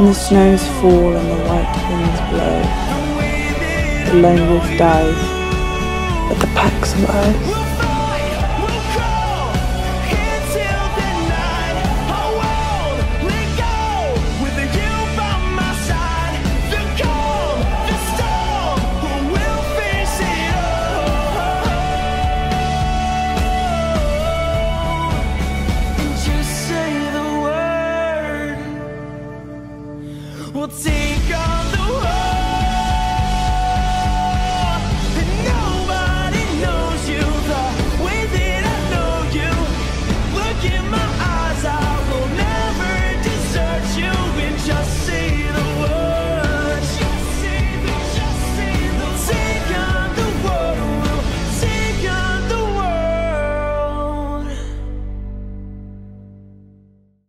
And the snows fall and the white winds blow. The lone wolf dies, but the pack survives. We'll take off.